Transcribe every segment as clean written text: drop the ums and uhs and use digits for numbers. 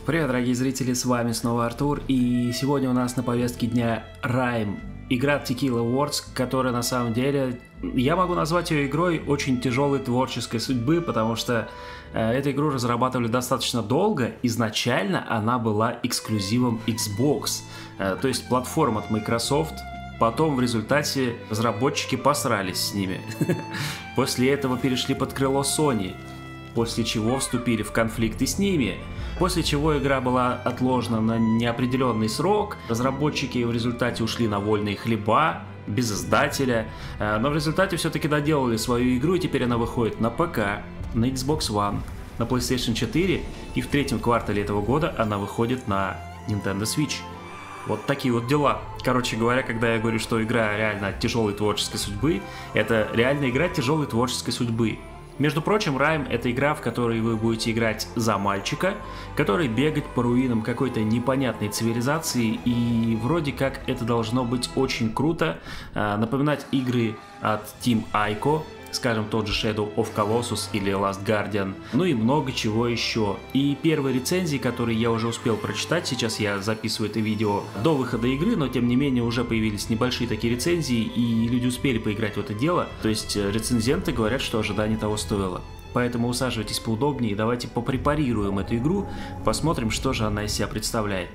Привет, дорогие зрители, с вами снова Артур, и сегодня у нас на повестке дня Rime, игра Tequila Works, которая на самом деле, я могу назвать ее игрой очень тяжелой творческой судьбы, потому что эту игру разрабатывали достаточно долго, изначально она была эксклюзивом Xbox, то есть платформ от Microsoft. Потом в результате разработчики посрались с ними. После этого перешли под крыло Sony, после чего вступили в конфликты с ними, после чего игра была отложена на неопределенный срок, разработчики в результате ушли на вольные хлеба, без издателя, но в результате все-таки доделали свою игру, и теперь она выходит на ПК, на Xbox One, на PlayStation 4, и в третьем квартале этого года она выходит на Nintendo Switch. Вот такие вот дела. Короче говоря, когда я говорю, что игра реально тяжелой творческой судьбы, это реально игра тяжелой творческой судьбы. Между прочим, Rime — это игра, в которой вы будете играть за мальчика, который бегает по руинам какой-то непонятной цивилизации, и вроде как это должно быть очень круто, напоминать игры от Team Ico, скажем, тот же Shadow of Colossus или Last Guardian, ну и много чего еще. И первые рецензии, которые я уже успел прочитать, сейчас я записываю это видео до выхода игры, но тем не менее уже появились небольшие такие рецензии, и люди успели поиграть в это дело, то есть рецензенты говорят, что ожидание того стоило. Поэтому усаживайтесь поудобнее и давайте попрепарируем эту игру, посмотрим, что же она из себя представляет.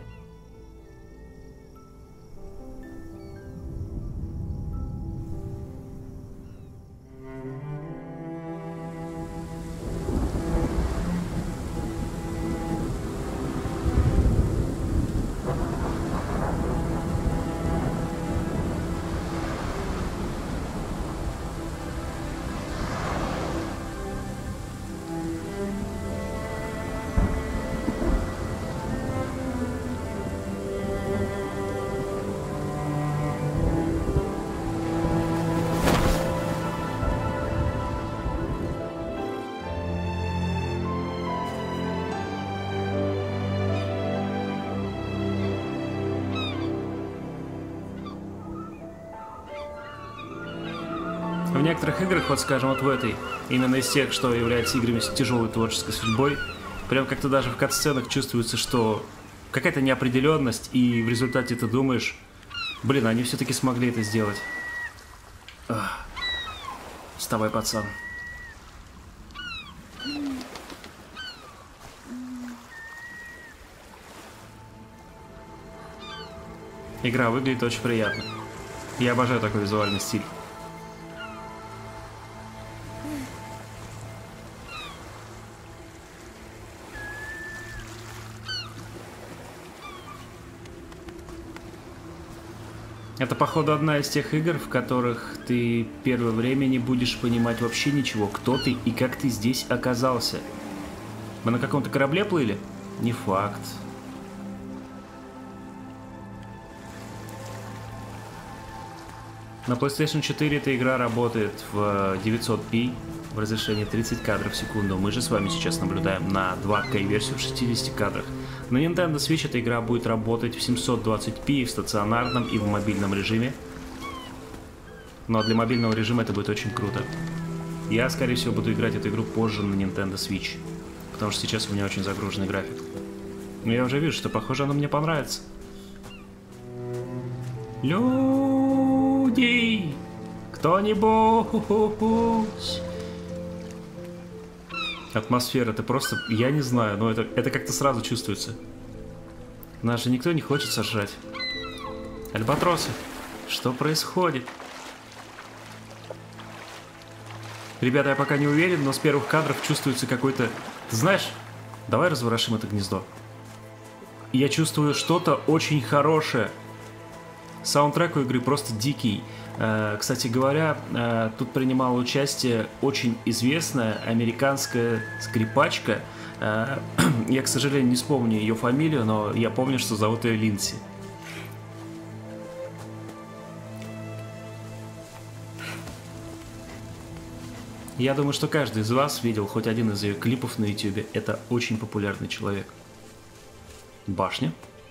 В некоторых играх, вот скажем, вот в этой, именно из тех, что являются играми с тяжелой творческой судьбой, прям как-то даже в кат-сценах чувствуется, что какая-то неопределенность, и в результате ты думаешь, блин, они все-таки смогли это сделать. Вставай, пацан. Игра выглядит очень приятно. Я обожаю такой визуальный стиль. Это, походу, одна из тех игр, в которых ты первое время не будешь понимать вообще ничего, кто ты и как ты здесь оказался. Мы на каком-то корабле плыли? Не факт. На PlayStation 4 эта игра работает в 900p в разрешении 30 кадров в секунду. Мы же с вами сейчас наблюдаем на 2К версию в 60 кадрах. На Nintendo Switch эта игра будет работать в 720p в стационарном и в мобильном режиме. Но для мобильного режима это будет очень круто. Я, скорее всего, буду играть эту игру позже на Nintendo Switch, потому что сейчас у меня очень загруженный график. Но я уже вижу, что, похоже, оно мне понравится. Люди! Кто-нибудь! Атмосфера, это просто, я не знаю, но это как-то сразу чувствуется. Нас же никто не хочет сожрать. Альбатросы, что происходит? Ребята, я пока не уверен, но с первых кадров чувствуется какой-то... Ты знаешь, давай разворошим это гнездо. Я чувствую что-то очень хорошее. Саундтрек у игры просто дикий. Кстати говоря, тут принимала участие очень известная американская скрипачка. Я, к сожалению, не вспомню ее фамилию, но я помню, что зовут ее Линдси. Я думаю, что каждый из вас видел хоть один из ее клипов на YouTube. Это очень популярный человек. Башня.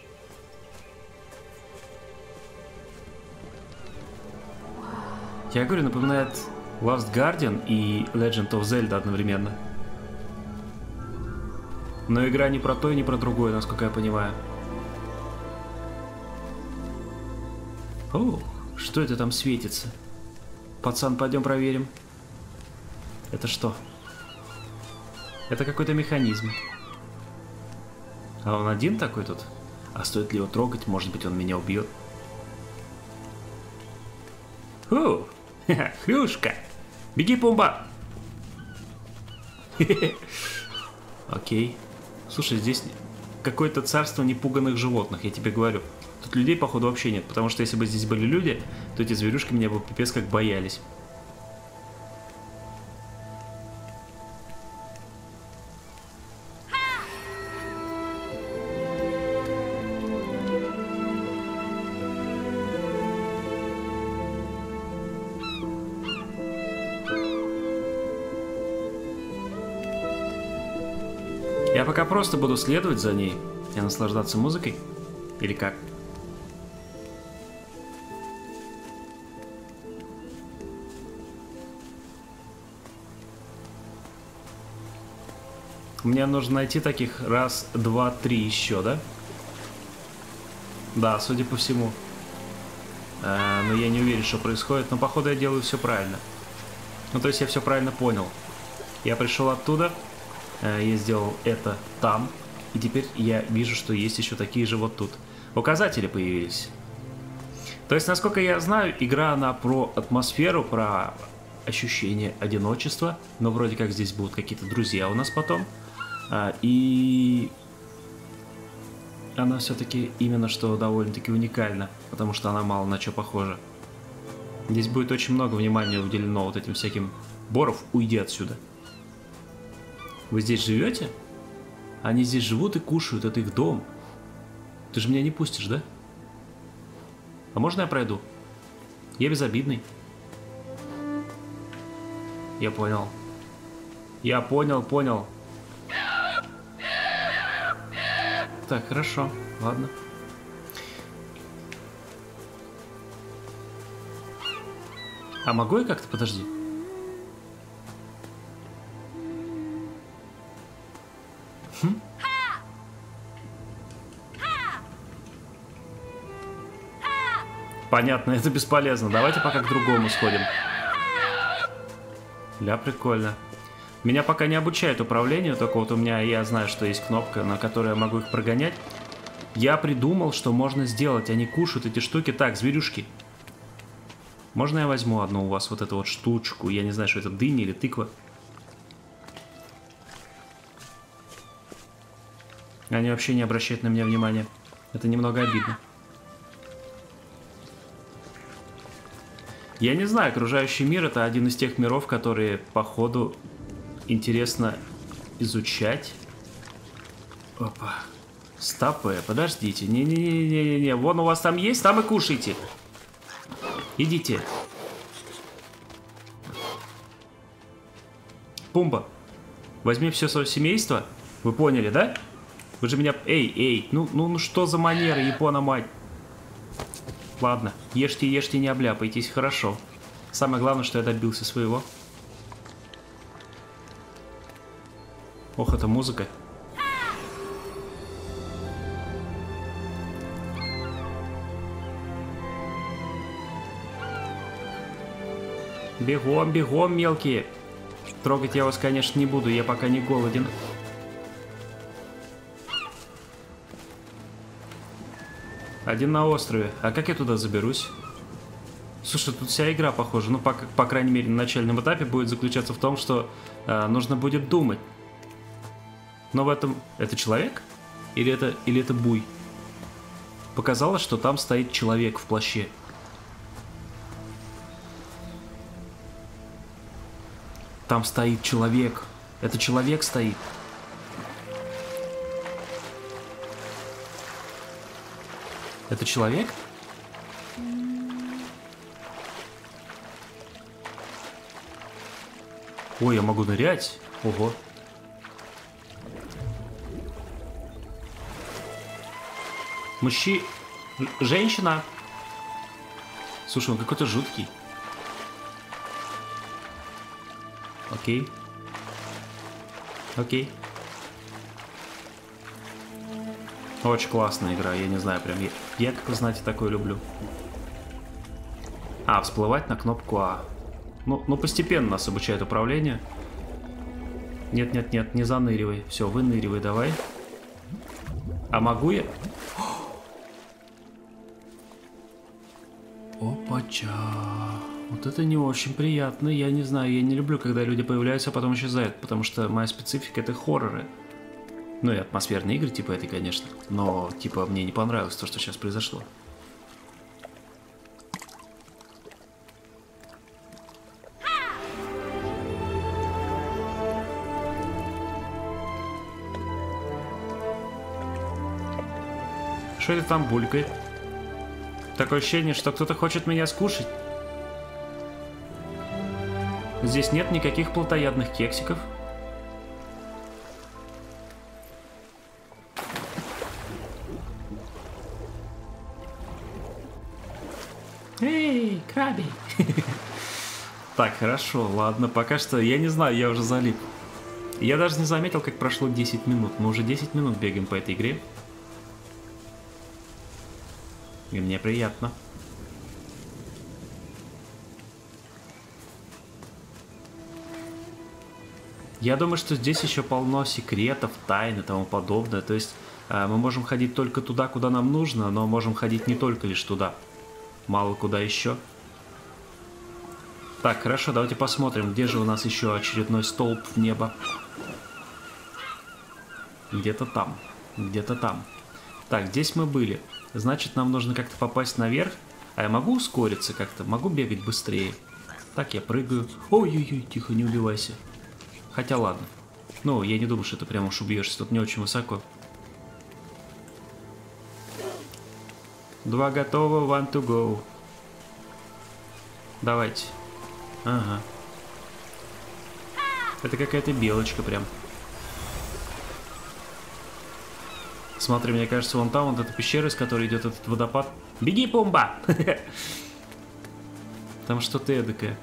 Я говорю, напоминает Last Guardian и Legend of Zelda одновременно. Но игра не про то и не про другое, насколько я понимаю. О, что это там светится? Пацан, пойдем проверим. Это что? Это какой-то механизм. А он один такой тут? А стоит ли его трогать? Может быть, он меня убьет. Фу! Хрюшка! Беги, Пумба! Окей. Слушай, здесь какое-то царство непуганных животных, я тебе говорю. Тут людей, походу, вообще нет, потому что если бы здесь были люди, то эти зверюшки меня бы пипец как боялись. Я пока просто буду следовать за ней и наслаждаться музыкой. Или как? Мне нужно найти таких раз, два, три еще, да? Да, судя по всему. Но я не уверен, что происходит. Но походу я делаю все правильно. Ну, то есть я все правильно понял. Я пришел оттуда. Я сделал это там. И теперь я вижу, что есть еще такие же вот тут. Указатели появились. То есть, насколько я знаю, игра, она про атмосферу, про ощущение одиночества. Но вроде как здесь будут какие-то друзья у нас потом. И она все-таки именно что довольно-таки уникальна. Потому что она мало на что похожа. Здесь будет очень много внимания уделено вот этим всяким... Боров, уйди отсюда. Вы здесь живете? Они здесь живут и кушают, это их дом. Ты же меня не пустишь, да? А можно я пройду? Я безобидный. Я понял. Я понял. Так, хорошо, ладно. А могу я как-то, подожди? Понятно, это бесполезно. Давайте пока к другому сходим. Ля, прикольно. Меня пока не обучают управлению, только вот у меня, я знаю, что есть кнопка, на которой я могу их прогонять. Я придумал, что можно сделать. Они кушают эти штуки. Так, зверюшки. Можно я возьму одну у вас, вот эту вот штучку? Я не знаю, что это, дыня или тыква. Они вообще не обращают на меня внимания. Это немного обидно. Я не знаю, окружающий мир — это один из тех миров, которые, походу, интересно изучать. Опа. Стопы, подождите. Не-не-не-не-не. Вон у вас там есть, там и кушайте. Идите. Пумба, возьми все свое семейство. Вы поняли, да? Вы же меня... Эй, ну что за манера, Япона-мать? Ладно, ешьте, не обляпайтесь, хорошо. Самое главное, что я добился своего. Ох, это музыка. Бегом, бегом, мелкие. Трогать я вас, конечно, не буду, я пока не голоден. Один на острове. А как я туда заберусь? Слушай, тут вся игра похожа. Ну, по крайней мере, на начальном этапе будет заключаться в том, что нужно будет думать. Но в этом... Это человек? Или это буй? Показалось, что там стоит человек в плаще. Там стоит человек. Это человек стоит. Это человек? Ой, я могу нырять. Ого. Женщина. Слушай, он какой-то жуткий. Окей. Окей. Очень классная игра, я не знаю, прям я как вы знаете, такое люблю. А, всплывать на кнопку А. Ну постепенно нас обучает управление. Нет, не заныривай. Все, выныривай давай. А могу я? Опача. Вот это не очень приятно. Я не знаю, я не люблю, когда люди появляются, а потом исчезают. Потому что моя специфика — это хорроры. Ну и атмосферные игры типа этой, конечно. Но типа мне не понравилось то, что сейчас произошло. Что это там булькает? Такое ощущение, что кто-то хочет меня скушать. Здесь нет никаких плотоядных кексиков. Эй, краби! Так, хорошо, ладно, пока что, я не знаю, я уже залип. Я даже не заметил, как прошло 10 минут. Мы уже 10 минут бегаем по этой игре. И мне приятно. Я думаю, что здесь еще полно секретов, тайн и тому подобное. То есть мы можем ходить только туда, куда нам нужно, но можем ходить не только лишь туда. Мало куда еще. Так, хорошо, давайте посмотрим, где же у нас еще очередной столб в небо. Где-то там. Где-то там. Так, здесь мы были. Значит, нам нужно как-то попасть наверх. А я могу ускориться как-то? Могу бегать быстрее? Так, я прыгаю. Ой-ой-ой, тихо, не убивайся. Хотя ладно. Ну, я не думаю, что ты прям уж убьешься. Тут не очень высоко. 2 готово, one to go. Давайте. Ага. Это какая-то белочка прям. Смотри, мне кажется, вон там, вот эта пещера, из которой идет этот водопад. Беги, Пумба! Там что-то эдакое.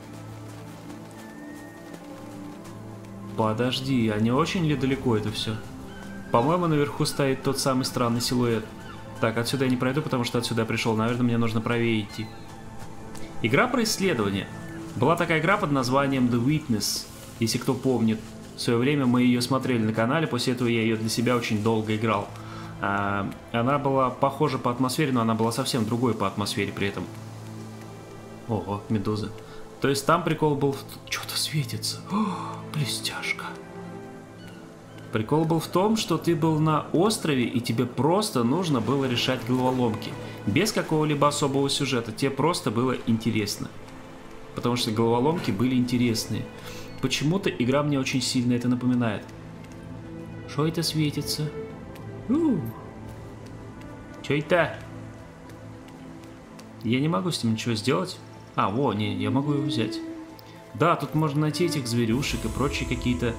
Подожди, а не очень ли далеко это все? По-моему, наверху стоит тот самый странный силуэт. Так, отсюда я не пройду, потому что отсюда я пришел. Наверное, мне нужно правее идти. Игра про исследование. Была такая игра под названием The Witness, если кто помнит. В свое время мы ее смотрели на канале, после этого я ее для себя очень долго играл. Она была похожа по атмосфере, но она была совсем другой по атмосфере при этом. Ого, медуза. То есть там прикол был... Что-то светится. О, блестяшка. Прикол был в том, что ты был на острове, и тебе просто нужно было решать головоломки. Без какого-либо особого сюжета. Тебе просто было интересно. Потому что головоломки были интересные. Почему-то игра мне очень сильно это напоминает. Что это светится? Что это? Я не могу с ним ничего сделать. А, во, не, я могу его взять. Да, тут можно найти этих зверюшек и прочие какие-то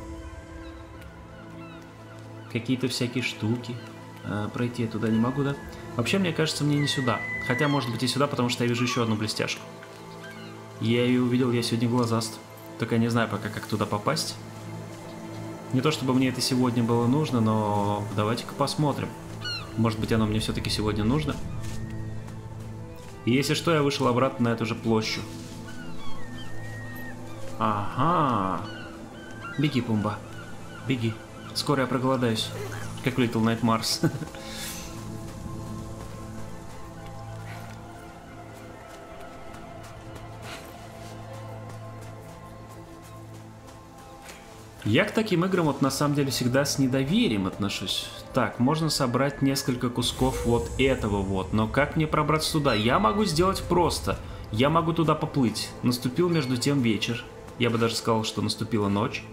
всякие штуки. Пройти я туда не могу, да? Вообще, мне кажется, мне не сюда. Хотя, может быть, и сюда, потому что я вижу еще одну блестяшку. Я ее увидел, я сегодня глазаст. Только я не знаю пока, как туда попасть. Не то, чтобы мне это сегодня было нужно, но давайте-ка посмотрим. Может быть, оно мне все-таки сегодня нужно. И если что, я вышел обратно на эту же площадь. Ага. Беги, Пумба. Беги. Скоро я проголодаюсь. Как в Little Nightmares. Я к таким играм вот на самом деле всегда с недоверием отношусь. Так, можно собрать несколько кусков вот этого вот, но как мне пробраться туда? Я могу сделать просто. Я могу туда поплыть. Наступил между тем вечер. Я бы даже сказал, что наступила ночь.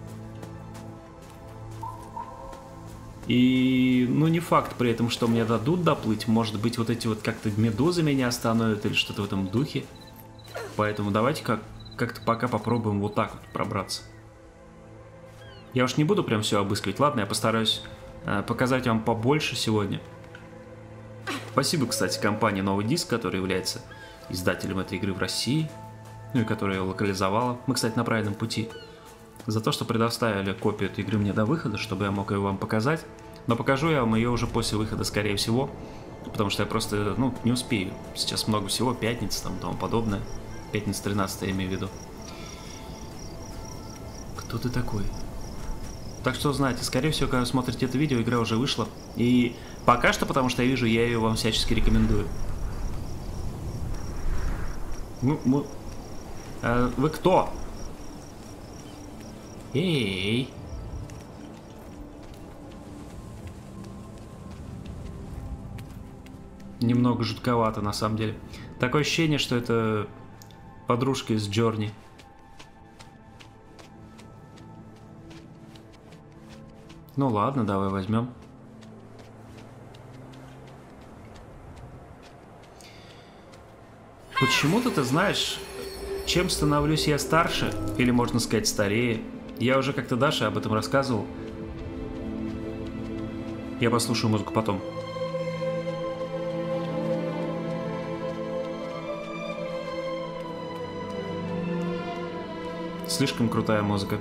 И, ну, не факт при этом, что мне дадут доплыть. Может быть, вот эти вот как-то медузы меня остановят или что-то в этом духе. Поэтому давайте как-то пока попробуем вот так вот пробраться. Я уж не буду прям все обыскивать. Ладно, я постараюсь показать вам побольше сегодня. Спасибо, кстати, компании Новый Диск, которая является издателем этой игры в России. Ну и которая ее локализовала. Мы, кстати, на правильном пути. За то, что предоставили копию этой игры мне до выхода, чтобы я мог ее вам показать. Но покажу я вам ее уже после выхода, скорее всего. Потому что я просто, ну, не успею. Сейчас много всего, пятница там и тому подобное. Пятница 13 я имею в виду. Кто ты такой? Так что знаете, скорее всего, когда вы смотрите это видео, игра уже вышла. И пока что, потому что я вижу, я ее вам всячески рекомендую. Ну, вы кто? Эй! Немного жутковато, на самом деле. Такое ощущение, что это подружка из Джорни. Ну ладно, давай возьмем. Почему-то, ты знаешь, чем становлюсь я старше, или можно сказать старее, я уже как-то Даше об этом рассказывал. Я послушаю музыку потом. Слишком крутая музыка.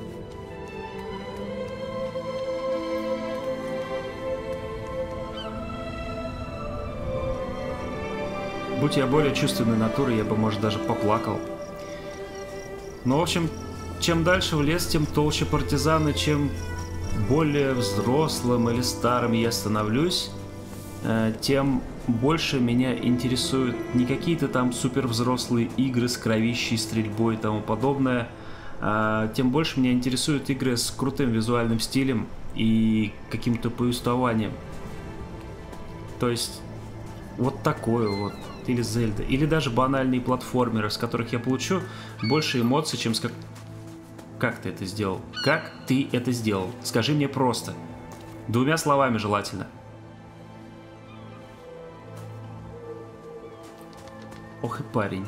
Будь я более чувственной натурой, я бы, может, даже поплакал. Но, в общем, чем дальше в лес, тем толще партизаны, чем более взрослым или старым я становлюсь, тем больше меня интересуют не какие-то там супервзрослые игры с кровищей, стрельбой и тому подобное, тем больше меня интересуют игры с крутым визуальным стилем и каким-то повествованием. То есть вот такое вот. Или Зельда. Или даже банальные платформеры, с которых я получу больше эмоций, чем с как... Как ты это сделал? Как ты это сделал? Скажи мне просто. Двумя словами желательно. Ох и парень.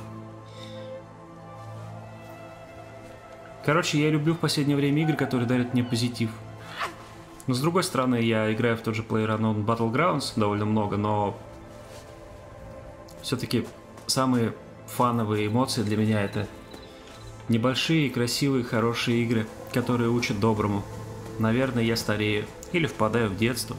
Короче, я люблю в последнее время игры, которые дарят мне позитив. Но с другой стороны, я играю в тот же PlayerUnknown Battlegrounds довольно много, но все-таки самые фановые эмоции для меня это небольшие, красивые, хорошие игры, которые учат доброму. Наверное, я старею или впадаю в детство.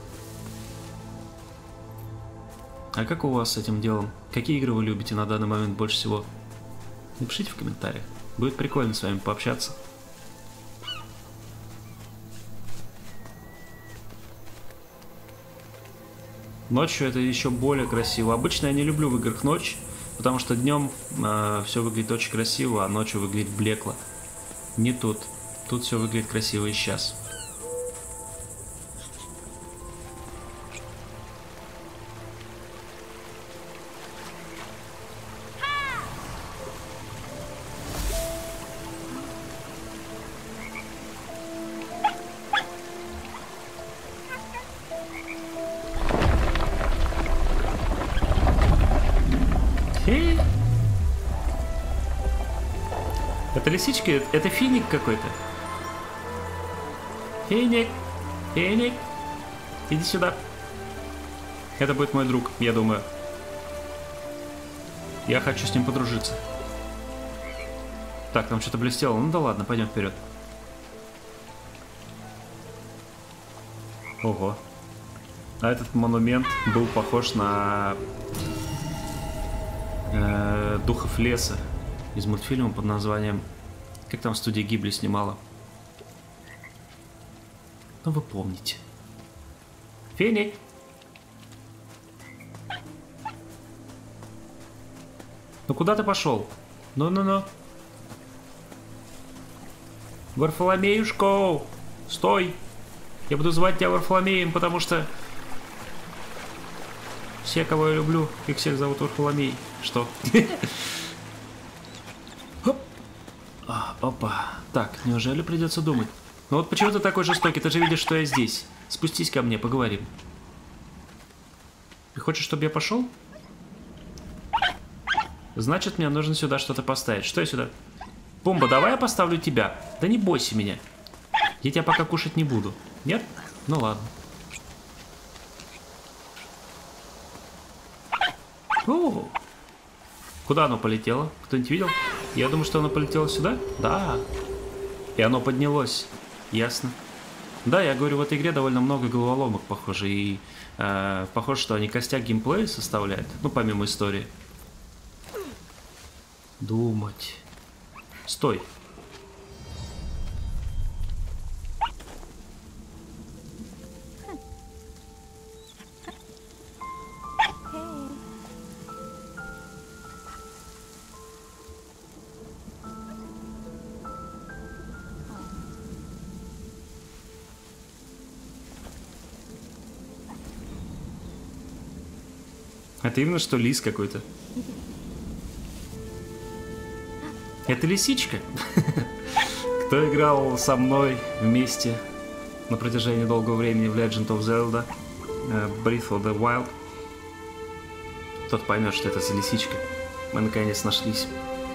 А как у вас с этим делом? Какие игры вы любите на данный момент больше всего? Напишите в комментариях. Будет прикольно с вами пообщаться. Ночью это еще более красиво. Обычно я не люблю в играх ночь, потому что днем все выглядит очень красиво, а ночью выглядит блекло. Не тут. Тут все выглядит красиво и сейчас. Это лисичка? Это финик какой-то. Финик! Финик! Иди сюда. Это будет мой друг, я думаю. Я хочу с ним подружиться. Так, там что-то блестело. Ну да ладно, пойдем вперед. Ого. А этот монумент был похож на Духов леса из мультфильма под названием... Как там студия Гибли снимала? Ну вы помните. Финик! Ну куда ты пошел? Ну-ну-ну. Варфоломеюшко! Стой! Я буду звать тебя Варфоломеем, потому что... Все, кого я люблю, их всех зовут Варфоломей. Что? Опа. Так, неужели придется думать? Ну вот почему ты такой жестокий? Ты же видишь, что я здесь. Спустись ко мне, поговорим. Ты хочешь, чтобы я пошел? Значит, мне нужно сюда что-то поставить. Что я сюда? Пумба, давай я поставлю тебя. Да не бойся меня. Я тебя пока кушать не буду. Нет? Ну ладно. О! Куда оно полетело? Кто-нибудь видел? Я думаю, что оно полетело сюда. Да. И оно поднялось. Ясно. Да, я говорю, в этой игре довольно много головоломок, похоже, и похоже, что они костяк геймплея составляют, ну, помимо истории. Думать. Стой. Это именно что лис какой-то. Это лисичка. Кто играл со мной вместе на протяжении долгого времени в Legend of Zelda Breath of the Wild, тот поймет, что это за лисичка. Мы наконец нашлись.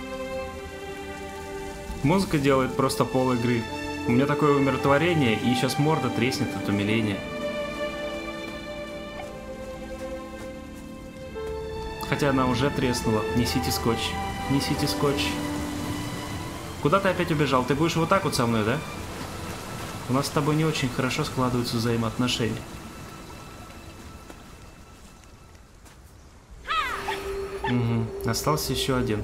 Музыка делает просто пол игры. У меня такое умиротворение, и сейчас морда треснет от умиления. Хотя она уже треснула. Несите скотч. Несите скотч. Куда ты опять убежал? Ты будешь вот так вот со мной, да? У нас с тобой не очень хорошо складываются взаимоотношения. Угу. Остался еще один.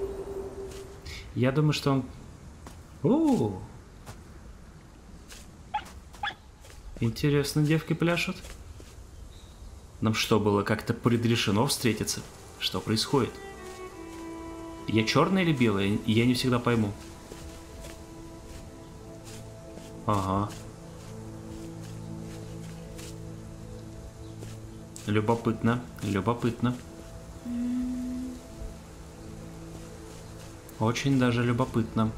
Я думаю, что он... О! Интересно, девки пляшут. Нам что, было как-то предрешено встретиться? Что происходит? Я черная или белая? Я не всегда пойму. Ага. Любопытно, любопытно. Очень даже любопытно.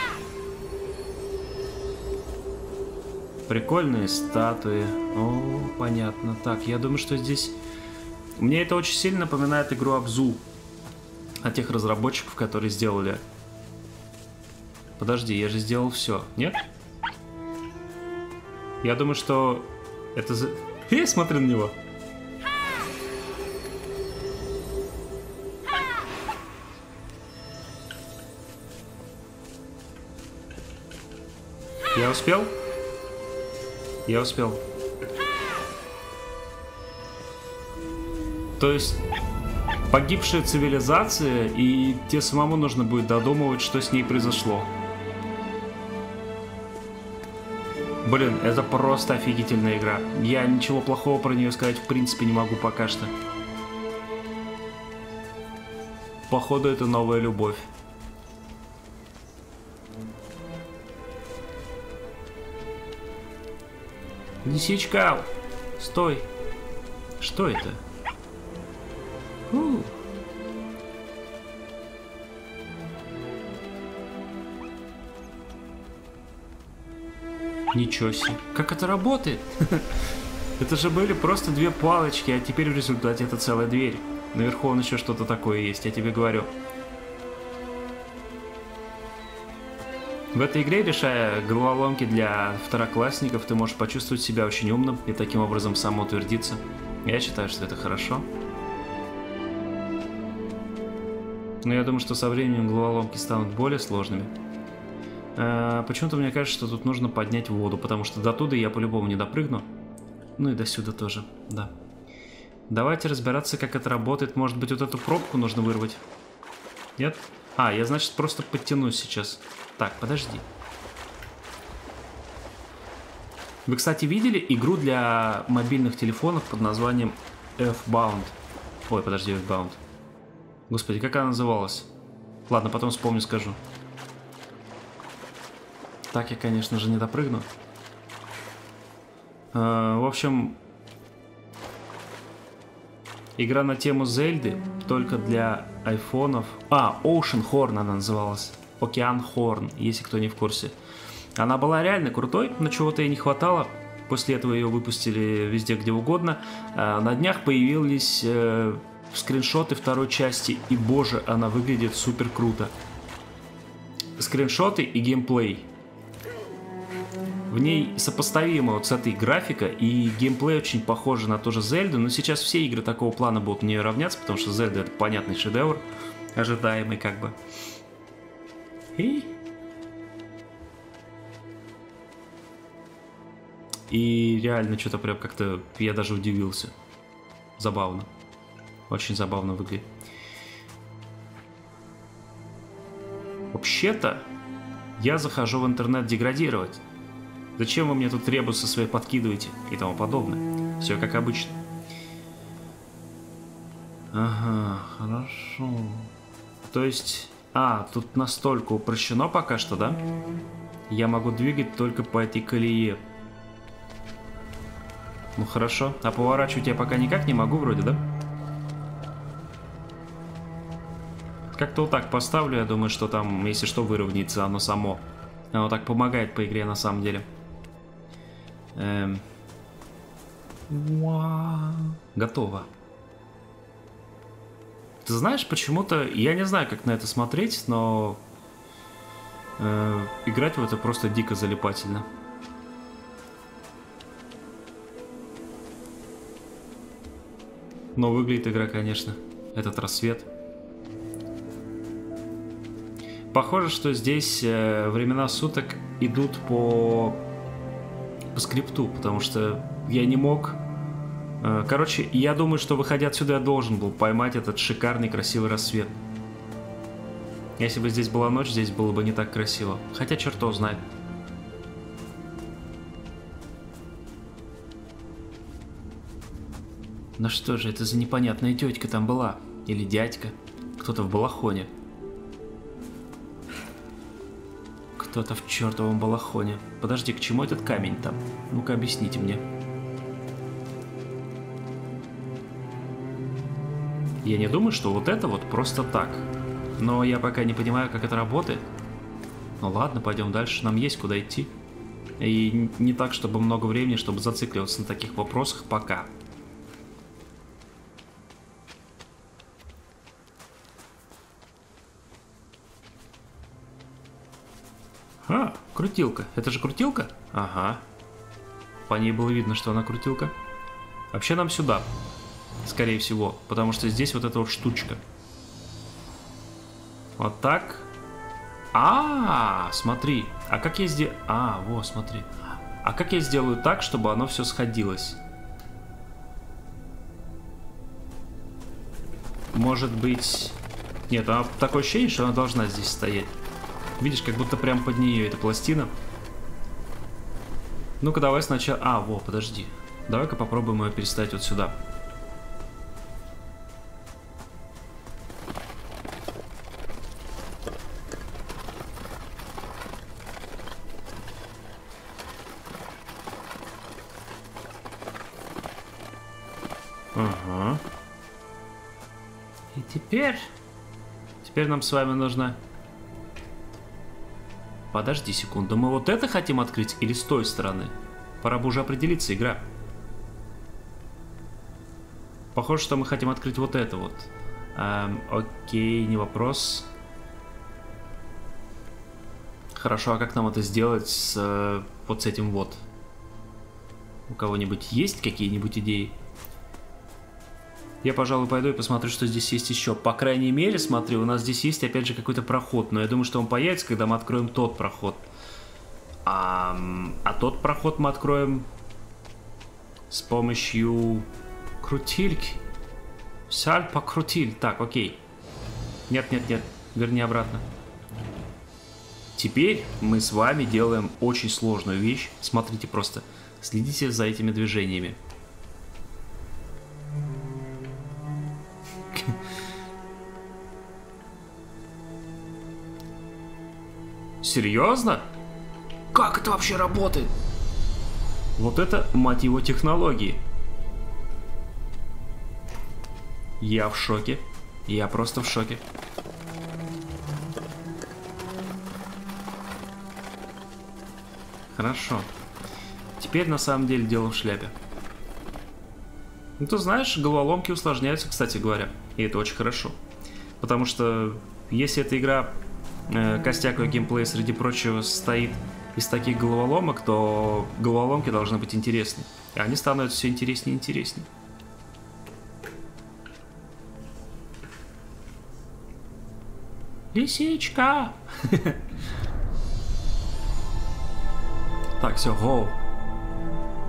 Прикольные статуи. О, понятно. Так, я думаю, что здесь... Мне это очень сильно напоминает игру Абзу. От тех разработчиков, которые сделали... Подожди, я же сделал все. Нет? Я думаю, что... Это... Смотри на него. Я успел? Я успел. То есть погибшая цивилизация, и тебе самому нужно будет додумывать, что с ней произошло. Блин, это просто офигительная игра. Я ничего плохого про нее сказать в принципе не могу пока что. Походу, это новая любовь. Лисичка! Стой! Что это? Ничего себе. Как это работает? Это же были просто две палочки, а теперь в результате это целая дверь. Наверху он еще что-то такое есть, я тебе говорю. В этой игре, решая головоломки для второклассников, ты можешь почувствовать себя очень умным и таким образом самоутвердиться. Я считаю, что это хорошо. Но я думаю, что со временем головоломки станут более сложными. Почему-то мне кажется, что тут нужно поднять воду, потому что до туда я по-любому не допрыгну. Ну и до сюда тоже, да. Давайте разбираться, как это работает. Может быть, вот эту пробку нужно вырвать? Нет? А, я, значит, просто подтянусь сейчас. Так, подожди. Вы, кстати, видели игру для мобильных телефонов под названием Earthbound? Ой, подожди, Earthbound. Господи, как она называлась? Ладно, потом вспомню, скажу. Так я, конечно же, не допрыгну. В общем, игра на тему Зельды, только для айфонов. А, Ocean Horn она называлась. Океан Хорн, если кто не в курсе. Она была реально крутой, но чего-то ей не хватало. После этого ее выпустили везде, где угодно. На днях появились скриншоты второй части, и, боже, она выглядит супер круто. Скриншоты и геймплей. В ней сопоставимо вот с этой графика, и геймплей очень похожий на ту же Зельду, но сейчас все игры такого плана будут в нее равняться, потому что Зельда — это понятный шедевр, ожидаемый как бы. И... И реально что-то прям как-то я даже удивился. Забавно. Очень забавно выглядит. Вообще-то, я захожу в интернет деградировать. Зачем вы мне тут ребусы свои подкидываете и тому подобное? Все как обычно. Ага, хорошо. То есть... тут настолько упрощено пока что, да? Я могу двигать только по этой колее. Ну хорошо. А поворачивать я пока никак не могу вроде, да? Как-то вот так поставлю, я думаю, что там, если что, выровняется оно само. Оно так помогает по игре на самом деле. Готово. Ты знаешь, почему-то, я не знаю, как на это смотреть, но играть в это просто дико залипательно. Но выглядит игра, конечно, этот рассвет. Похоже, что здесь времена суток идут по скрипту, потому что я не мог... Короче, я думаю, что выходя отсюда я должен был поймать этот шикарный красивый рассвет. Если бы здесь была ночь, здесь было бы не так красиво. Хотя черт его знает. Ну что же, это за непонятная тетка там была? Или дядька? Кто-то в балахоне. Кто-то в чертовом балахоне. Подожди, к чему этот камень там? Ну-ка, объясните мне. Я не думаю, что вот это вот просто так. Но я пока не понимаю, как это работает. Ну ладно, пойдем дальше. Нам есть куда идти. И не так, чтобы много времени, чтобы зацикливаться на таких вопросах пока. Крутилка. Это же крутилка? Ага. По ней было видно, что она крутилка. Вообще нам сюда. Скорее всего. Потому что здесь вот эта вот штучка. Вот так. Смотри. А как я сделаю... вот, смотри. А как я сделаю так, чтобы оно все сходилось? Может быть... Нет, такое ощущение, что она должна здесь стоять. Видишь, как будто прям под нее эта пластина. Ну-ка, давай сначала... подожди. Давай-ка попробуем ее переставить вот сюда. Ага. И теперь нам с вами нужно... Подожди секунду, мы вот это хотим открыть или с той стороны? Пора бы уже определиться, игра. Похоже, что мы хотим открыть вот это вот. Окей, не вопрос. Хорошо, а как нам это сделать вот с этим вот? У кого-нибудь есть какие-нибудь идеи? Я, пожалуй, пойду и посмотрю, что здесь есть еще. По крайней мере, смотри, у нас здесь есть, опять же, какой-то проход. Но я думаю, что он появится, когда мы откроем тот проход. А тот проход мы откроем с помощью крутильки. Саль покрутиль. Так, окей. Нет. Верни обратно. Теперь мы с вами делаем очень сложную вещь. Смотрите просто. Следите за этими движениями. Серьезно? Как это вообще работает? Вот это, мать его, технологии. Я в шоке. Я просто в шоке. Хорошо. Теперь на самом деле дело в шляпе. Ну, ты знаешь, головоломки усложняются, кстати говоря. И это очень хорошо. Потому что если эта игра, костяк ее геймплея, среди прочего, состоит из таких головоломок, то головоломки должны быть интересны. И они становятся все интереснее и интереснее. Лисичка! Так, все, гоу.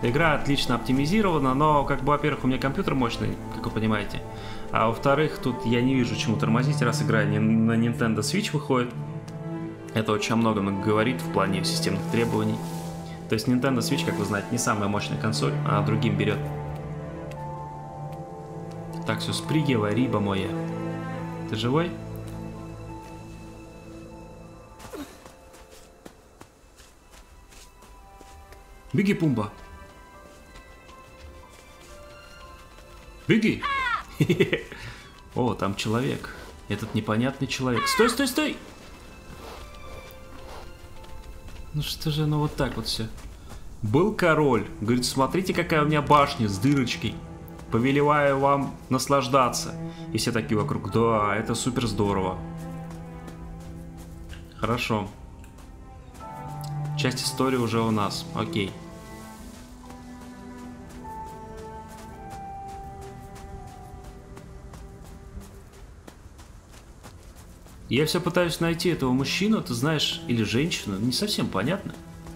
Игра отлично оптимизирована, но, как бы, во-первых, у меня компьютер мощный, как вы понимаете. А во-вторых, тут я не вижу, чему тормозить, раз игра не на Nintendo Switch выходит. Это очень о многом говорит в плане системных требований. То есть Nintendo Switch, как вы знаете, не самая мощная консоль, а другим берет. Так, все, спрыгивай, риба моя. Ты живой? Беги, Пумба. Беги. О, там человек. Этот непонятный человек. Стой, стой, стой! Ну что же оно вот так вот все? Был король. Говорит, смотрите, какая у меня башня с дырочкой. Повелеваю вам наслаждаться. И все такие вокруг. Да, это супер здорово. Хорошо. Часть истории уже у нас. Окей. Я все пытаюсь найти этого мужчину, ты знаешь, или женщину, не совсем понятно.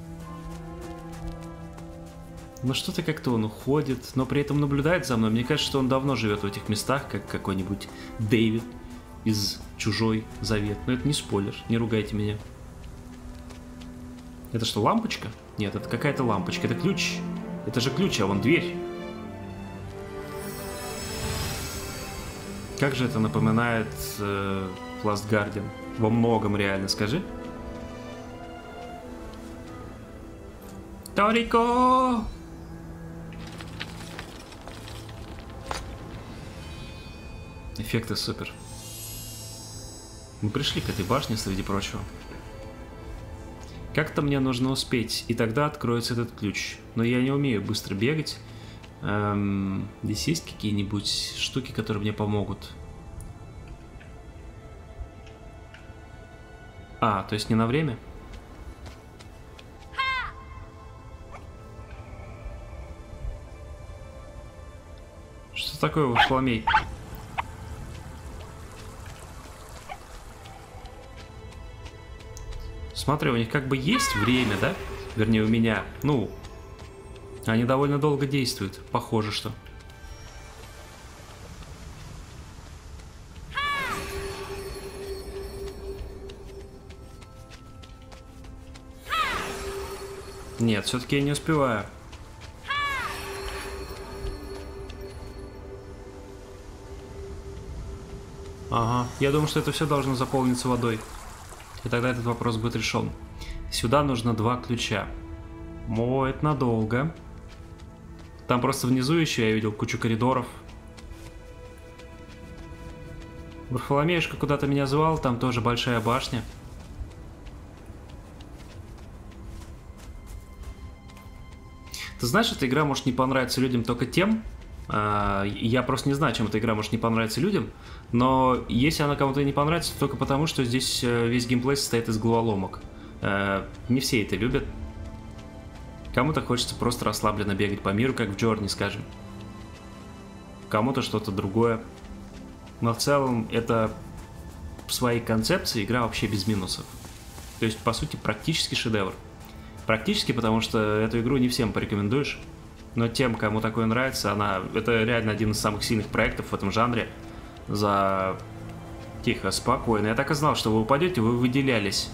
Но что-то как-то он уходит, но при этом наблюдает за мной. Мне кажется, что он давно живет в этих местах, как какой-нибудь Дэвид из «Чужой Завет». Но это не спойлер, не ругайте меня. Это что, лампочка? Нет, это какая-то лампочка, это ключ. Это же ключ, а вон дверь. Как же это напоминает... Last Guardian. Во многом реально, скажи. Торико! Эффекты супер. Мы пришли к этой башне, среди прочего. Как-то мне нужно успеть, и тогда откроется этот ключ. Но я не умею быстро бегать. Здесь есть какие-нибудь штуки, которые мне помогут? А, то есть не на время? Что такое, Варфоломей? Смотри, у них как бы есть время, да? Вернее, у меня. Ну, они довольно долго действуют. Похоже, что. Нет, все-таки я не успеваю. Ага, я думаю, что это все должно заполниться водой. И тогда этот вопрос будет решен. Сюда нужно 2 ключа. О, это надолго. Там просто внизу еще я видел кучу коридоров. Варфоломеюшка куда-то меня звал, там тоже большая башня. Ты знаешь, эта игра может не понравиться людям только тем, я просто не знаю, чем эта игра может не понравиться людям, но если она кому-то не понравится, то только потому, что здесь весь геймплей состоит из головоломок. Не все это любят. Кому-то хочется просто расслабленно бегать по миру, как в Journey, скажем. Кому-то что-то другое. Но в целом это в своей концепции игра вообще без минусов. То есть, по сути, практически шедевр. Практически, потому что эту игру не всем порекомендуешь. Но тем, кому такое нравится, это реально один из самых сильных проектов в этом жанре. Тихо, спокойно. Я так и знал, что вы упадете, вы выделялись.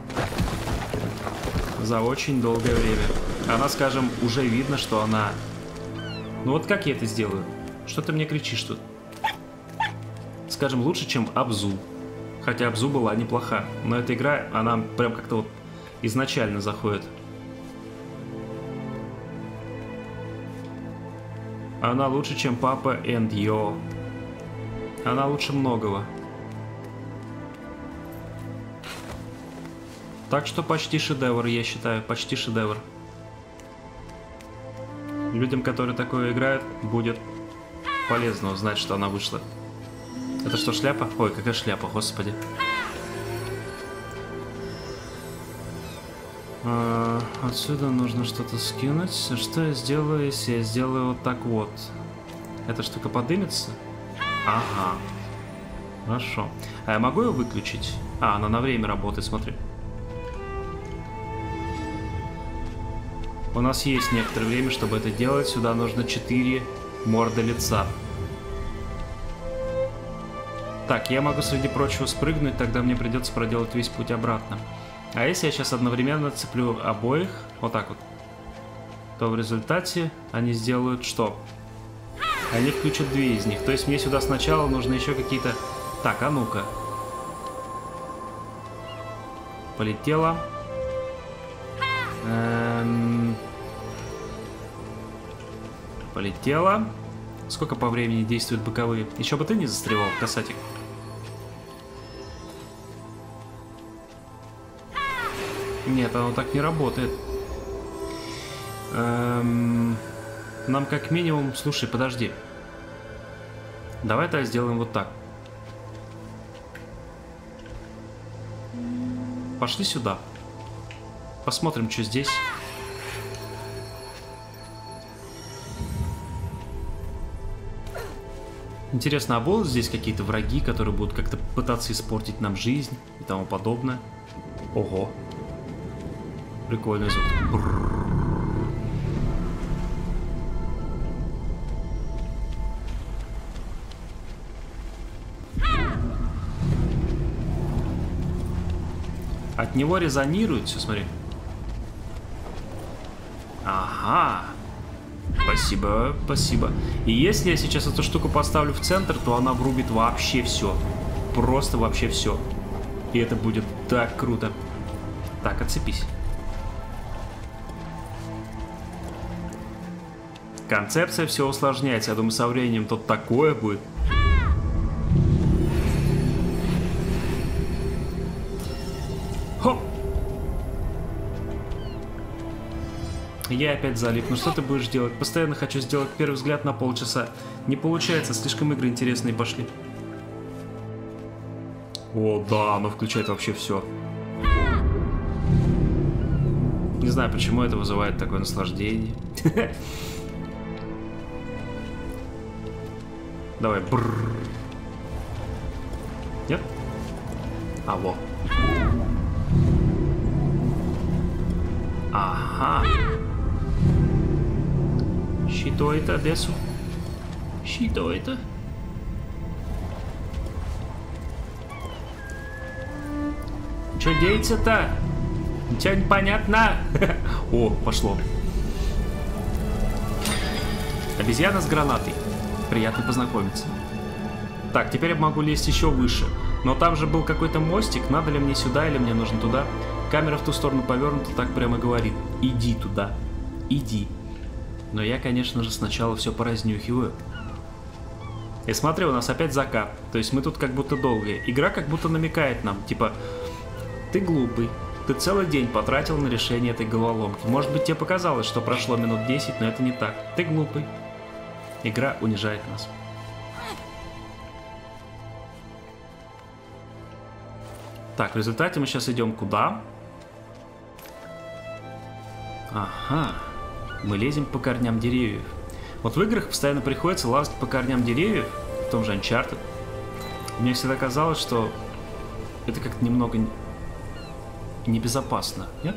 За очень долгое время. Она, скажем, уже видно, что она... Ну вот как я это сделаю? Что ты мне кричишь тут? Скажем, лучше, чем Абзу. Хотя Абзу была неплоха. Но эта игра, она прям как-то вот изначально заходит. Она лучше, чем Папа and Yo. Она лучше многого. Так что почти шедевр, я считаю. Почти шедевр. Людям, которые такое играют, будет полезно узнать, что она вышла. Это что, шляпа? Ой, какая шляпа, господи. Отсюда нужно что-то скинуть. Что я сделаю, если я сделаю вот так вот? Эта штука подымется? Ага. Хорошо. А я могу ее выключить? Она на время работает, смотри. У нас есть некоторое время, чтобы это делать. Сюда нужно 4 морды лица. Так, я могу, среди прочего, спрыгнуть, тогда мне придется проделать весь путь обратно. А если я сейчас одновременно цеплю обоих, вот так вот, то в результате они сделают что? Они включат 2 из них. То есть мне сюда сначала нужно еще какие-то... Так, а ну-ка. Полетела. Полетела. Сколько по времени действуют боковые? Еще бы ты не застревал, касатик. Нет, оно так не работает. Нам как минимум... Слушай, подожди. Давай-то сделаем вот так. Пошли сюда. Посмотрим, что здесь. Интересно, а будут здесь какие-то враги, которые будут как-то пытаться испортить нам жизнь и тому подобное? Ого. Прикольный звук. Бррр. От него резонирует все, смотри. Ага. Спасибо, спасибо. И если я сейчас эту штуку поставлю в центр, то она врубит вообще все. Просто вообще все. И это будет так круто. Так, отцепись. Концепция все усложняется. Я думаю, со временем тут такое будет. Хоп! Я опять залип. Ну что ты будешь делать? Постоянно хочу сделать первый взгляд на полчаса. Не получается, слишком игры интересные пошли. О, да, оно включает вообще все. Не знаю, почему это вызывает такое наслаждение. Давай, бррр. Нет? А, во. Ага. Что это, Десу? Что это? Что деется-то? Ничего не понятно. О, пошло. Обезьяна с гранатой. Приятно познакомиться. Так, теперь я могу лезть еще выше. Но там же был какой-то мостик. Надо ли мне сюда или мне нужно туда? Камера в ту сторону повернута, так прямо говорит. Иди туда. Иди. Но я, конечно же, сначала все поразнюхиваю. И смотри, у нас опять закат. То есть мы тут как будто долгие. Игра как будто намекает нам. Типа, ты глупый. Ты целый день потратил на решение этой головоломки. Может быть, тебе показалось, что прошло минут 10, но это не так. Ты глупый. Игра унижает нас. Так, в результате мы сейчас идем куда? Ага. Мы лезем по корням деревьев. Вот в играх постоянно приходится лазать по корням деревьев, в том же Uncharted. Мне всегда казалось, что это как-то немного небезопасно, нет?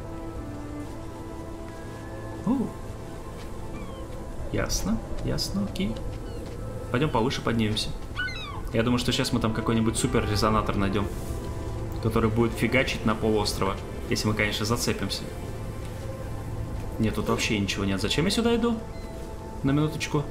Ясно, ясно, окей. Пойдем повыше поднимемся. Я думаю, что сейчас мы там какой-нибудь супер резонатор найдем, который будет фигачить на полуострова, если мы, конечно, зацепимся. Нет, тут вообще ничего нет. Зачем я сюда иду? На минуточку.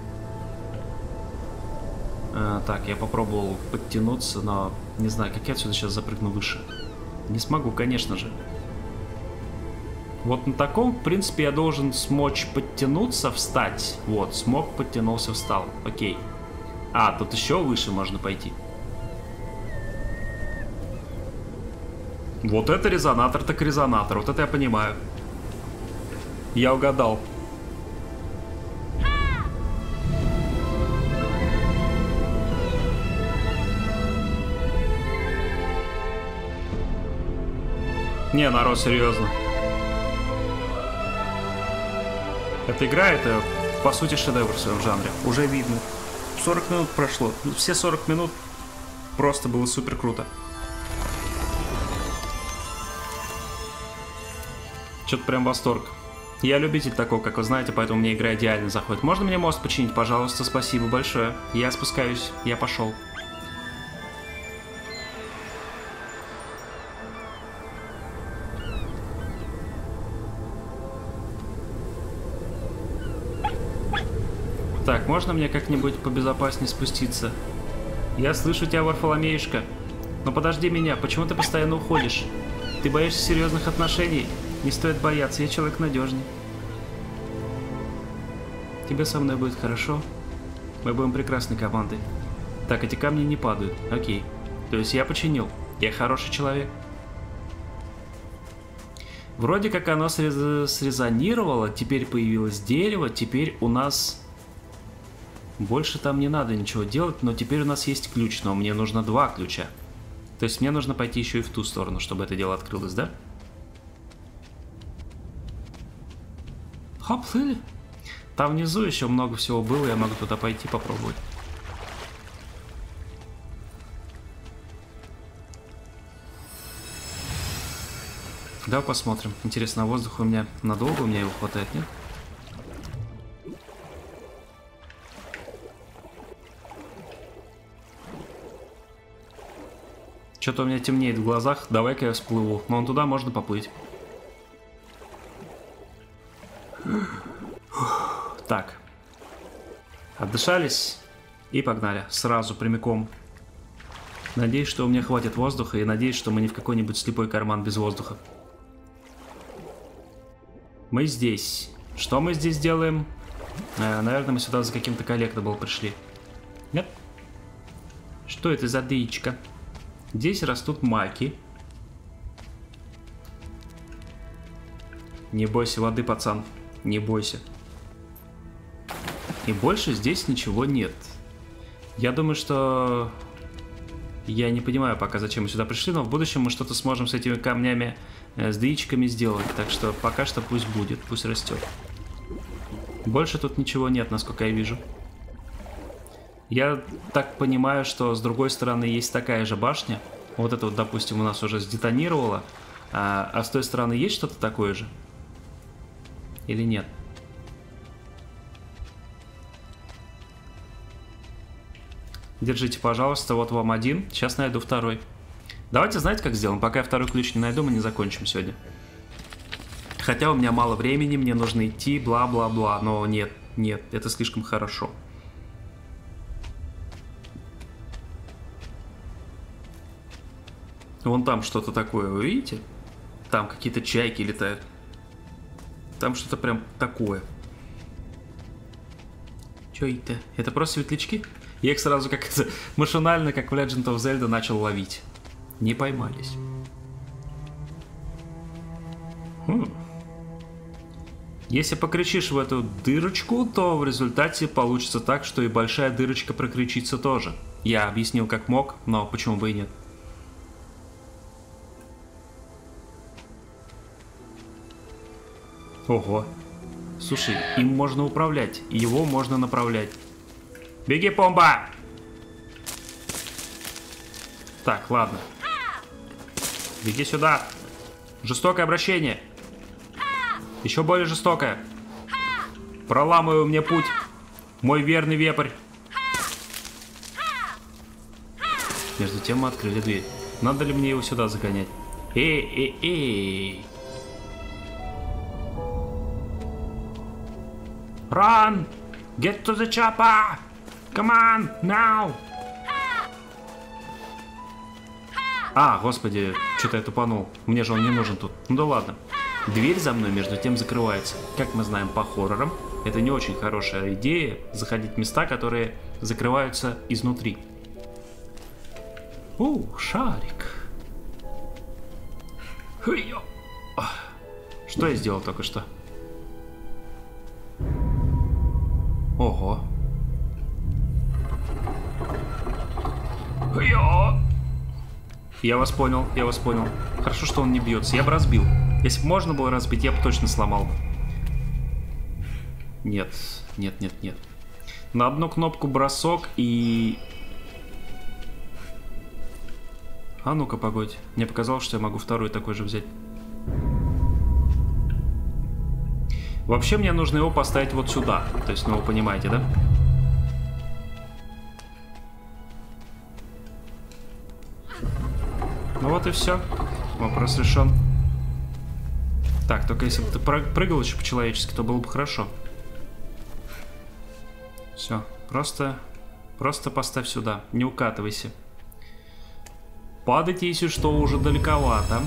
Так, я попробовал подтянуться, но не знаю, как я отсюда сейчас запрыгну выше. Не смогу, конечно же. Вот на таком, в принципе, я должен смочь подтянуться, встать. Вот, смог, подтянулся, встал. Окей. А, тут еще выше можно пойти. Вот это резонатор, так резонатор. Вот это я понимаю. Я угадал. Не, народ, серьезно. Эта игра, это, по сути, шедевр в своем жанре. Уже видно. 40 минут прошло. Все 40 минут просто было супер круто. Что-то прям восторг. Я любитель такого, как вы знаете, поэтому мне игра идеально заходит. Можно мне мост починить, пожалуйста? Спасибо большое. Я спускаюсь, я пошел. Так, можно мне как-нибудь побезопаснее спуститься? Я слышу тебя, Варфоломеюшка. Но подожди меня, почему ты постоянно уходишь? Ты боишься серьезных отношений? Не стоит бояться, я человек надежный. Тебе со мной будет хорошо. Мы будем прекрасной командой. Так, эти камни не падают. Окей. То есть я починил. Я хороший человек. Вроде как оно срезонировало, теперь появилось дерево, теперь у нас... Больше там не надо ничего делать, но теперь у нас есть ключ, но мне нужно 2 ключа. То есть мне нужно пойти еще и в ту сторону, чтобы это дело открылось, да? Хоп, плыли. Там внизу еще много всего было, я могу туда пойти попробовать. Давай посмотрим. Интересно, воздуха у меня надолго, у меня его хватает, нет? Что-то у меня темнеет в глазах, давай-ка я всплыву. Но вон туда можно поплыть. Так. Отдышались и погнали. Сразу, прямиком. Надеюсь, что у меня хватит воздуха, и надеюсь, что мы не в какой-нибудь слепой карман без воздуха. Мы здесь. Что мы здесь делаем? Наверное, мы сюда за каким-то коллектабл пришли. Нет? Что это за дыечка? Здесь растут маки. Не бойся воды, пацан. Не бойся. И больше здесь ничего нет. Я думаю, что... Я не понимаю пока, зачем мы сюда пришли, но в будущем мы что-то сможем с этими камнями, с дыичками сделать. Так что пока что пусть будет, пусть растет. Больше тут ничего нет, насколько я вижу. Я так понимаю, что с другой стороны есть такая же башня. Вот это вот, допустим, у нас уже сдетонировало. А с той стороны есть что-то такое же? Или нет? Держите, пожалуйста, вот вам один. Сейчас найду второй. Давайте, знаете, как сделаем? Пока я второй ключ не найду, мы не закончим сегодня. Хотя у меня мало времени, мне нужно идти, бла-бла-бла. Но нет, нет, это слишком хорошо. Вон там что-то такое, вы видите? Там какие-то чайки летают. Там что-то прям такое. Чё это? Это просто светлячки? Я их сразу как-то машинально, как в Legend of Zelda, начал ловить. Не поймались. Если покричишь в эту дырочку, то в результате получится так, что и большая дырочка прокричится тоже. Я объяснил как мог, но почему бы и нет. Ого. Слушай, им можно управлять, его можно направлять. Беги, Помба! Так, ладно. Беги сюда. Жестокое обращение. Еще более жестокое. Проламывай мне путь. Мой верный вепрь. Между тем мы открыли дверь. Надо ли мне его сюда загонять? Эй. Run! Get to the chopper! Come on, now! А, господи, что-то я тупанул. Мне же он не нужен тут. Ну да ладно. Дверь за мной между тем закрывается. Как мы знаем по хоррорам, это не очень хорошая идея заходить в места, которые закрываются изнутри. Шарик. Что я сделал только что? Ого. Я вас понял, я вас понял. Хорошо, что он не бьется. Я бы разбил. Если бы можно было разбить, я бы точно сломал бы. Нет, нет. На одну кнопку бросок и... А ну-ка, погодь. Мне показалось, что я могу второй такой же взять. Вообще мне нужно его поставить вот сюда. То есть, ну вы понимаете, да? Ну вот и все. Вопрос решен. Так, только если бы ты прыгал еще по-человечески, то было бы хорошо. Все, просто поставь сюда. Не укатывайся. Падайте, если что, уже далековато.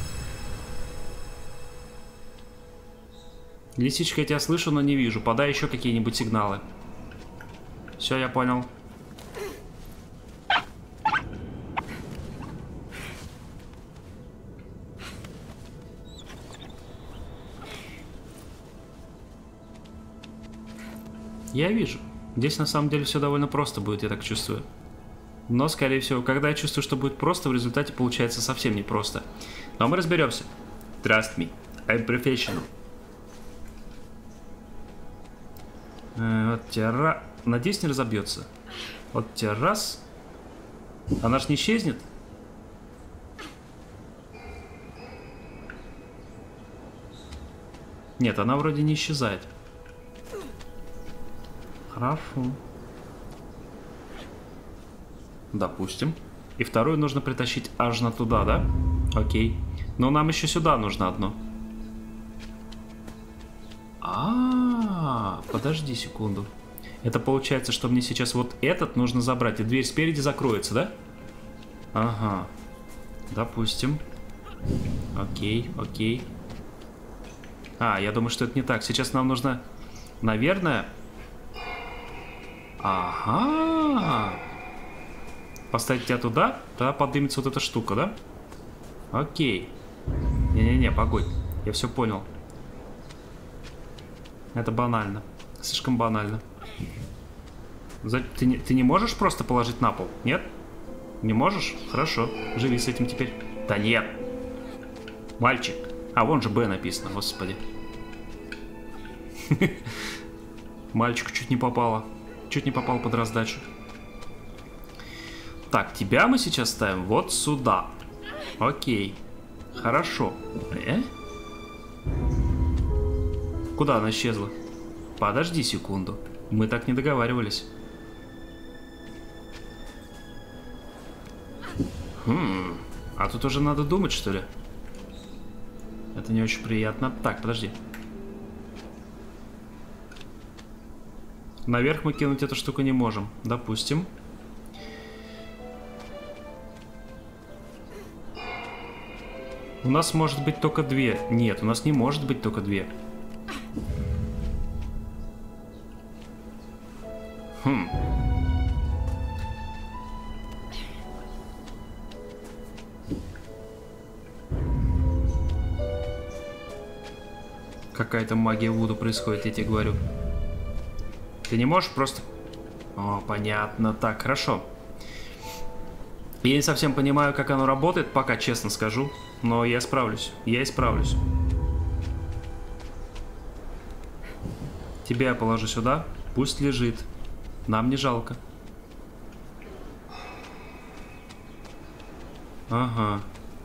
Лисичка, я тебя слышу, но не вижу. Подай еще какие-нибудь сигналы. Все, я понял. Я вижу. Здесь на самом деле все довольно просто будет, я так чувствую. Но, скорее всего, когда я чувствую, что будет просто, в результате получается совсем непросто. Но мы разберемся. Trust me, I'm professional. Вот тебе раз. Надеюсь, не разобьется. Вот тебе раз. Она ж не исчезнет. Нет, она вроде не исчезает. Хорошо. Допустим. И вторую нужно притащить аж на туда, да? Окей. Но нам еще сюда нужно одно. Подожди секунду. Это получается, что мне сейчас вот этот нужно забрать, и дверь спереди закроется, да? Ага. Допустим. Окей, окей. Я думаю, что это не так. Сейчас нам нужно, наверное... Ага. Поставить тебя туда, тогда поднимется вот эта штука, да? Окей. Не-не-не, погодь. Я все понял. Это банально. Слишком банально. Ты не можешь просто положить на пол? Нет? Не можешь? Хорошо. Живи с этим теперь. Да нет. Мальчик. Вон же Б написано, господи. Мальчику чуть не попало. Чуть не попал под раздачу. Так, тебя мы сейчас ставим вот сюда. Окей. Хорошо. Куда она исчезла? Подожди секунду. Мы так не договаривались. А тут уже надо думать, что ли? Это не очень приятно. Так, подожди. Наверх мы кинуть эту штуку не можем. Допустим. У нас может быть только две. Нет, у нас не может быть только две. Какая-то магия Вуду происходит, я тебе говорю. Ты не можешь просто... Понятно. Так, хорошо. Я не совсем понимаю, как оно работает, пока честно скажу. Но я справлюсь. Я исправлюсь. Тебя я положу сюда. Пусть лежит. Нам не жалко. Ага.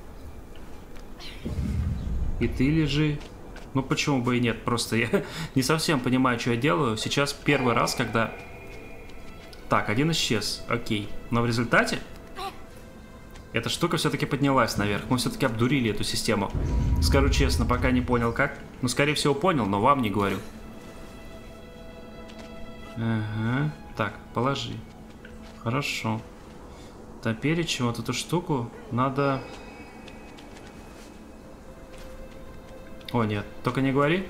И ты лежи. Ну почему бы и нет, просто я не совсем понимаю, что я делаю. Сейчас первый раз, когда... Так, один исчез, окей. Но в результате эта штука все-таки поднялась наверх. Мы все-таки обдурили эту систему. Скажу честно, пока не понял как. Ну, скорее всего, понял, но вам не говорю. Ага. Так, положи. Хорошо. Теперь вот эту штуку надо... О, нет, только не говори.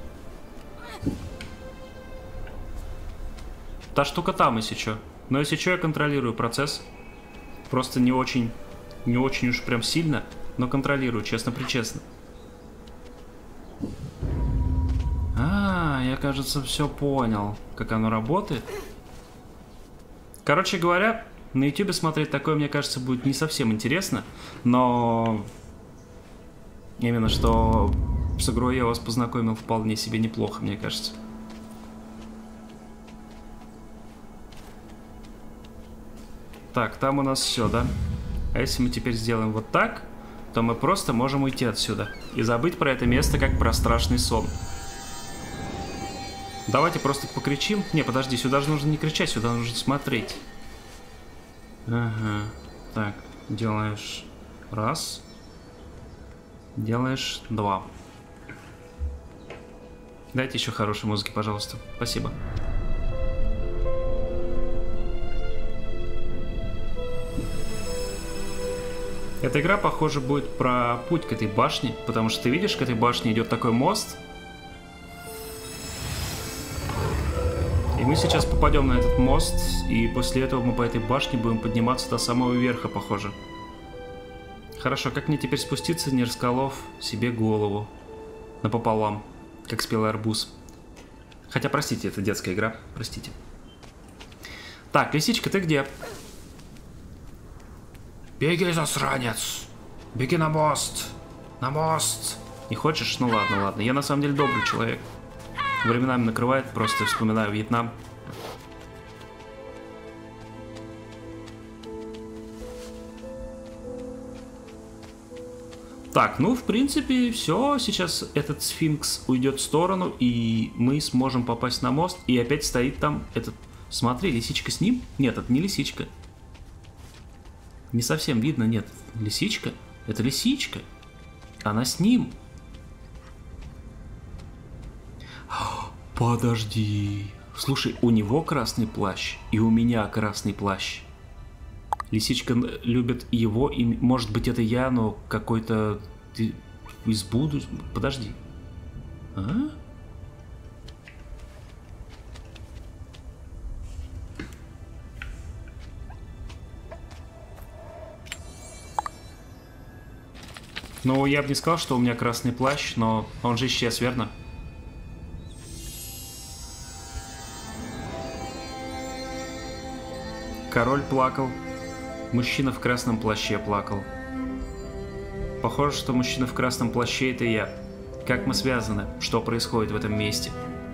Та штука там, если что. Но если что, я контролирую процесс. Просто не очень уж прям сильно, но контролирую, честно-причестно. Я, кажется, все понял, как оно работает. Короче говоря, на YouTube смотреть такое, мне кажется, будет не совсем интересно. Но именно что... С игрой я вас познакомил вполне себе неплохо, мне кажется. Так, там у нас все, да? А если мы теперь сделаем вот так, то мы просто можем уйти отсюда и забыть про это место, как про страшный сон. Давайте просто покричим. Не, подожди, сюда же нужно не кричать, сюда нужно смотреть. Ага. Так, делаешь раз. Делаешь два. Дайте еще хорошей музыки, пожалуйста. Спасибо. Эта игра, похоже, будет про путь к этой башне, потому что ты видишь, к этой башне идет такой мост. И мы сейчас попадем на этот мост, и после этого мы по этой башне будем подниматься до самого верха, похоже. Хорошо, как мне теперь спуститься, не расколов себе голову напополам, как спелый арбуз. Хотя, простите, это детская игра, простите. Так, лисичка, ты где? Беги, засранец! Беги на мост! На мост! Не хочешь? Ну ладно, ладно. Я на самом деле добрый человек. Временами накрывает, просто вспоминаю Вьетнам. Так, ну, в принципе, все. Сейчас этот сфинкс уйдет в сторону, и мы сможем попасть на мост. И опять стоит там этот... Смотри, лисичка с ним? Нет, это не лисичка. Не совсем видно, нет. Лисичка? Это лисичка. Она с ним. Подожди. Слушай, у него красный плащ, и у меня красный плащ. Лисичка любит его, и может быть это я, но какой-то ты из будущего. Подожди. А? Ну, я бы не сказал, что у меня красный плащ, но он же исчез, верно? Король плакал. Мужчина в красном плаще плакал. Похоже, что мужчина в красном плаще — это я. Как мы связаны? Что происходит в этом месте?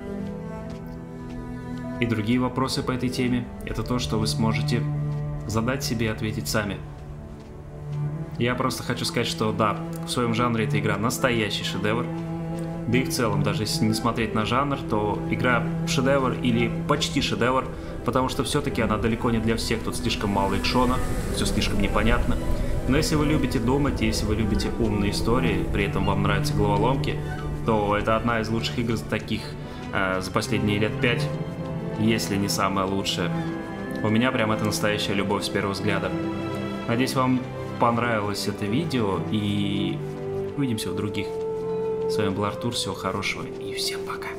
И другие вопросы по этой теме — это то, что вы сможете задать себе и ответить сами. Я просто хочу сказать, что да, в своем жанре эта игра настоящий шедевр. Да и в целом, даже если не смотреть на жанр, то игра шедевр или почти шедевр, потому что все-таки она далеко не для всех, тут слишком мало экшона, все слишком непонятно. Но если вы любите думать, если вы любите умные истории, при этом вам нравятся головоломки, то это одна из лучших игр таких за последние лет 5, если не самая лучшая. У меня прям это настоящая любовь с первого взгляда. Надеюсь, вам понравилось это видео, и увидимся в других. С вами был Артур, всего хорошего и всем пока.